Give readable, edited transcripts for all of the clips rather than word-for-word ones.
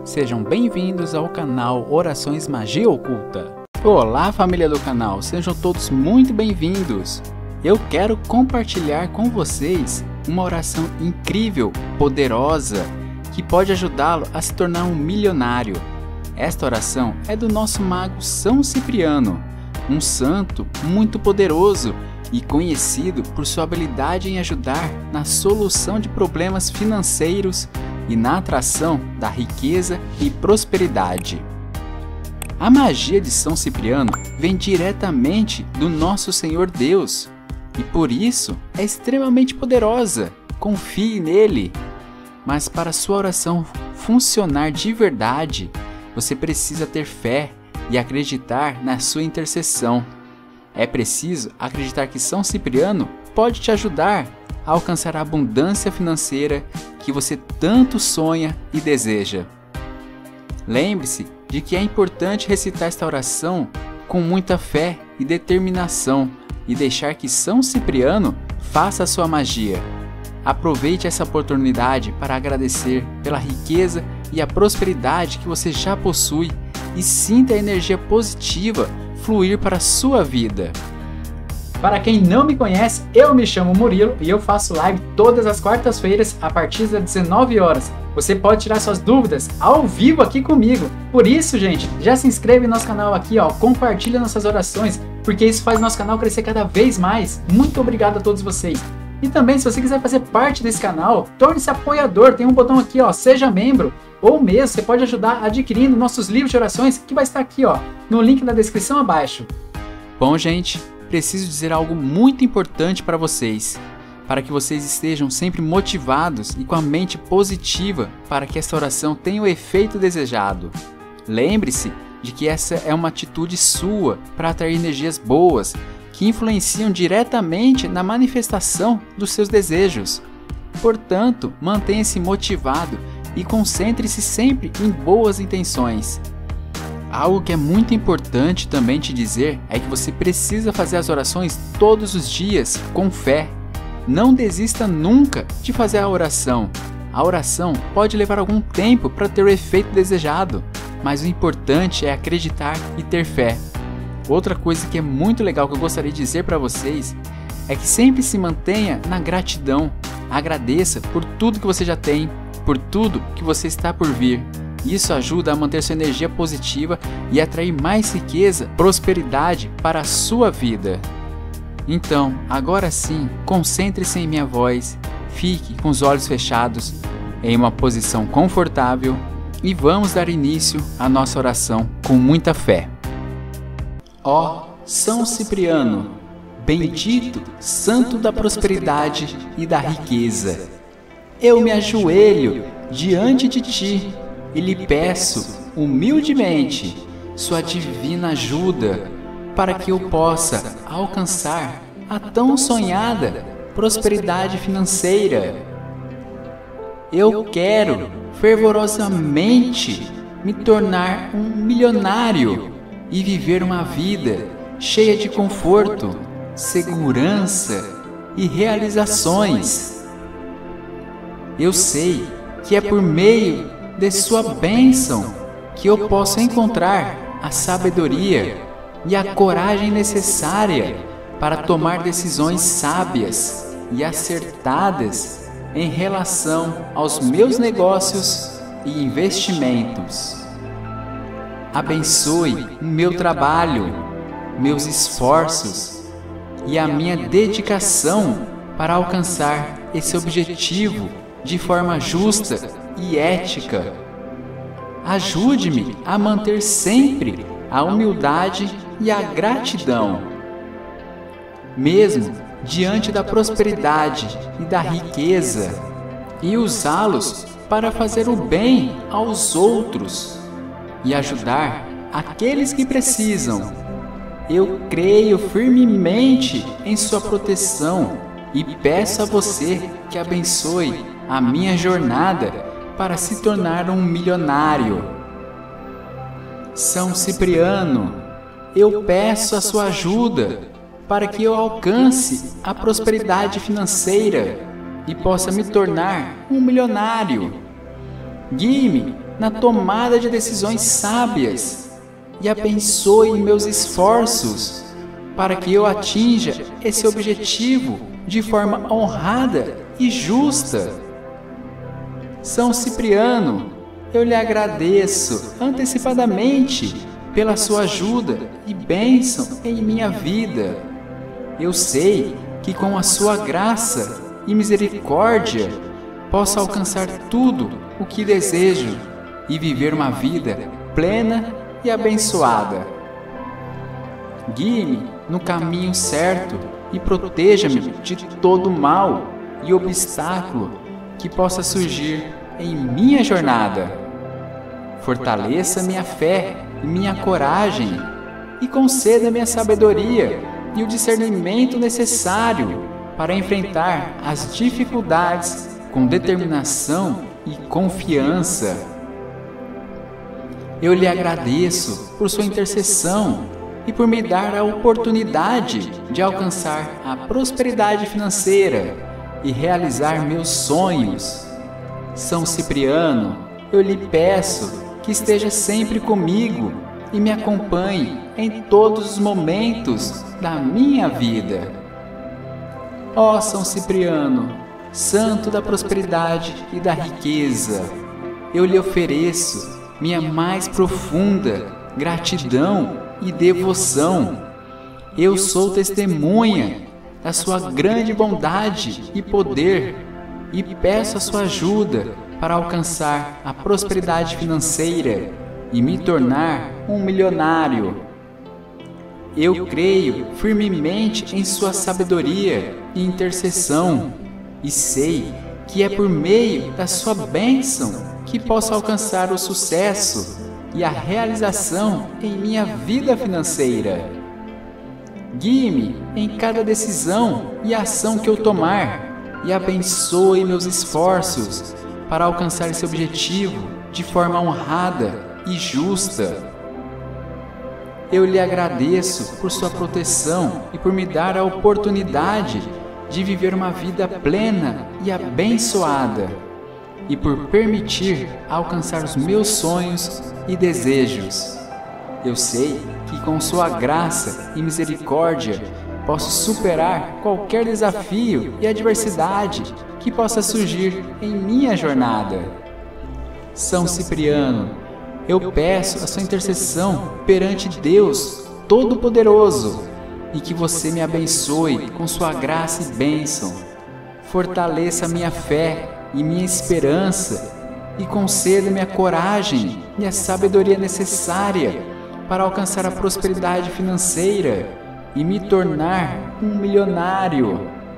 Sejam bem-vindos ao canal Orações Magia Oculta. Olá, família do canal, sejam todos muito bem-vindos. Eu quero compartilhar com vocês uma oração incrível, poderosa, que pode ajudá-lo a se tornar um milionário. Esta oração é do nosso mago São Cipriano, um santo muito poderoso e conhecido por sua habilidade em ajudar na solução de problemas financeiros e na atração da riqueza e prosperidade. A magia de São Cipriano vem diretamente do nosso Senhor Deus e por isso é extremamente poderosa. Confie nele. Mas para sua oração funcionar de verdade, você precisa ter fé e acreditar na sua intercessão. É preciso acreditar que São Cipriano pode te ajudar a alcançar a abundância financeira que você tanto sonha e deseja. Lembre-se de que é importante recitar esta oração com muita fé e determinação e deixar que São Cipriano faça a sua magia. Aproveite essa oportunidade para agradecer pela riqueza e a prosperidade que você já possui e sinta a energia positiva fluir para a sua vida. Para quem não me conhece, eu me chamo Murilo e eu faço live todas as quartas-feiras a partir das 19 horas. Você pode tirar suas dúvidas ao vivo aqui comigo. Por isso, gente, já se inscreve no nosso canal aqui, ó, compartilha nossas orações, porque isso faz nosso canal crescer cada vez mais. Muito obrigado a todos vocês. E também, se você quiser fazer parte desse canal, torne-se apoiador. Tem um botão aqui, ó, seja membro. Ou mesmo, você pode ajudar adquirindo nossos livros de orações, que vai estar aqui, ó, no link na descrição abaixo. Bom, gente, preciso dizer algo muito importante para vocês, para que vocês estejam sempre motivados e com a mente positiva para que essa oração tenha o efeito desejado. Lembre-se de que essa é uma atitude sua para atrair energias boas, que influenciam diretamente na manifestação dos seus desejos. Portanto, mantenha-se motivado e concentre-se sempre em boas intenções. Algo que é muito importante também te dizer é que você precisa fazer as orações todos os dias com fé. Não desista nunca de fazer a oração. A oração pode levar algum tempo para ter o efeito desejado, mas o importante é acreditar e ter fé. Outra coisa que é muito legal que eu gostaria de dizer para vocês é que sempre se mantenha na gratidão. Agradeça por tudo que você já tem, por tudo que você está por vir. Isso ajuda a manter sua energia positiva e atrair mais riqueza, prosperidade para a sua vida. Então, agora sim, concentre-se em minha voz, fique com os olhos fechados, em uma posição confortável e vamos dar início à nossa oração com muita fé. Ó São Cipriano, bendito santo da prosperidade e da riqueza, eu me ajoelho diante de ti e lhe peço humildemente sua divina ajuda para que eu possa alcançar a tão sonhada prosperidade financeira. Eu quero fervorosamente me tornar um milionário e viver uma vida cheia de conforto, segurança e realizações. Eu sei que é por meio de sua bênção que eu posso encontrar a sabedoria e a coragem necessária para tomar decisões sábias e acertadas em relação aos meus negócios e investimentos. Abençoe o meu trabalho, meus esforços e a minha dedicação para alcançar esse objetivo de forma justa e ética. Ajude-me a manter sempre a humildade e a gratidão, mesmo diante da prosperidade e da riqueza, e usá-los para fazer o bem aos outros e ajudar aqueles que precisam. Eu creio firmemente em sua proteção e peço a você que abençoe a minha jornada para se tornar um milionário. São Cipriano, eu peço a sua ajuda para que eu alcance a prosperidade financeira e possa me tornar um milionário. Guie-me na tomada de decisões sábias e abençoe meus esforços para que eu atinja esse objetivo de forma honrada e justa. São Cipriano, eu lhe agradeço antecipadamente pela sua ajuda e bênção em minha vida. Eu sei que com a sua graça e misericórdia posso alcançar tudo o que desejo e viver uma vida plena e abençoada. Guie-me no caminho certo e proteja-me de todo mal e obstáculo que possa surgir em minha jornada. Fortaleça minha fé e minha coragem e conceda-me a sabedoria e o discernimento necessário para enfrentar as dificuldades com determinação e confiança. Eu lhe agradeço por sua intercessão e por me dar a oportunidade de alcançar a prosperidade financeira e realizar meus sonhos. São Cipriano, eu lhe peço que esteja sempre comigo e me acompanhe em todos os momentos da minha vida. Ó São Cipriano, santo da prosperidade e da riqueza, eu lhe ofereço minha mais profunda gratidão e devoção. Eu sou testemunha da sua grande bondade e poder e peço a sua ajuda para alcançar a prosperidade financeira e me tornar um milionário. Eu creio firmemente em sua sabedoria e intercessão e sei que é por meio da sua bênção que posso alcançar o sucesso e a realização em minha vida financeira. Guie-me em cada decisão e ação que eu tomar e abençoe meus esforços para alcançar esse objetivo de forma honrada e justa. Eu lhe agradeço por sua proteção e por me dar a oportunidade de viver uma vida plena e abençoada, e por permitir alcançar os meus sonhos e desejos. Eu sei que com sua graça e misericórdia posso superar qualquer desafio e adversidade que possa surgir em minha jornada. São Cipriano, eu peço a sua intercessão perante Deus Todo-Poderoso e que você me abençoe com sua graça e bênção. Fortaleça minha fé e minha esperança e conceda-me a coragem e a sabedoria necessária para alcançar a prosperidade financeira e me tornar um milionário.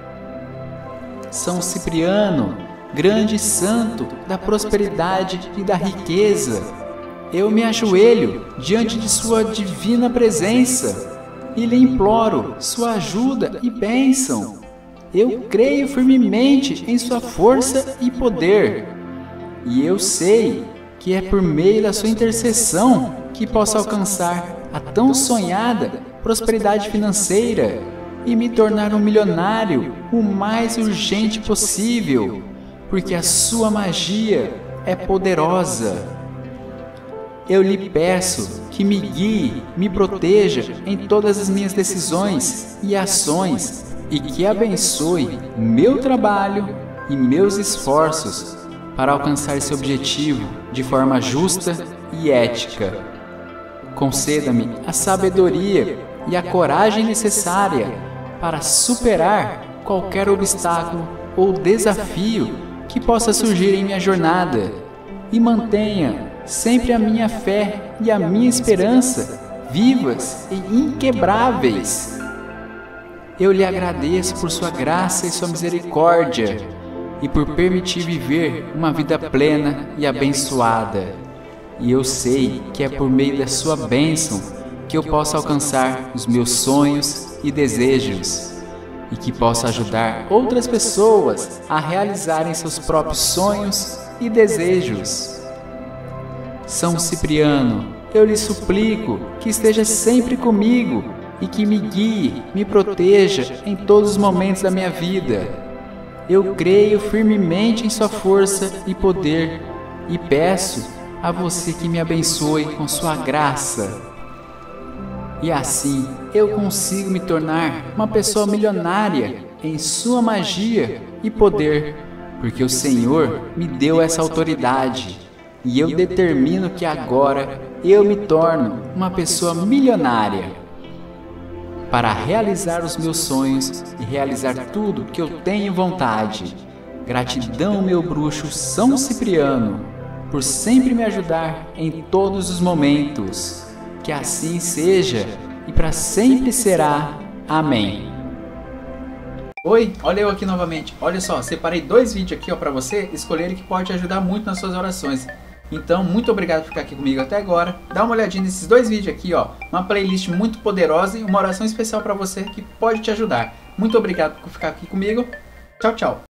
São Cipriano, grande santo da prosperidade e da riqueza, eu me ajoelho diante de sua divina presença e lhe imploro sua ajuda e bênção. Eu creio firmemente em sua força e poder, e eu sei que é por meio da sua intercessão que posso alcançar a tão sonhada prosperidade financeira e me tornar um milionário o mais urgente possível, porque a sua magia é poderosa. Eu lhe peço que me guie, me proteja em todas as minhas decisões e ações e que abençoe meu trabalho e meus esforços para alcançar esse objetivo de forma justa e ética. Conceda-me a sabedoria e a coragem necessária para superar qualquer obstáculo ou desafio que possa surgir em minha jornada e mantenha sempre a minha fé e a minha esperança vivas e inquebráveis. Eu lhe agradeço por sua graça e sua misericórdia e por permitir viver uma vida plena e abençoada. E eu sei que é por meio da sua bênção que eu posso alcançar os meus sonhos e desejos e que posso ajudar outras pessoas a realizarem seus próprios sonhos e desejos. São Cipriano, eu lhe suplico que esteja sempre comigo e que me guie, me proteja em todos os momentos da minha vida. Eu creio firmemente em sua força e poder e peço a você que me abençoe com sua graça. E assim eu consigo me tornar uma pessoa milionária em sua magia e poder, porque o Senhor me deu essa autoridade. E eu determino que agora eu me torno uma pessoa milionária para realizar os meus sonhos e realizar tudo que eu tenho vontade. Gratidão, meu bruxo São Cipriano, por sempre me ajudar em todos os momentos. Que assim seja e para sempre será. Amém. Oi, olha eu aqui novamente. Olha só, separei 2 vídeos aqui para você escolher que pode ajudar muito nas suas orações. Então, muito obrigado por ficar aqui comigo até agora. Dá uma olhadinha nesses 2 vídeos aqui, ó. Uma playlist muito poderosa e uma oração especial para você que pode te ajudar. Muito obrigado por ficar aqui comigo. Tchau, tchau.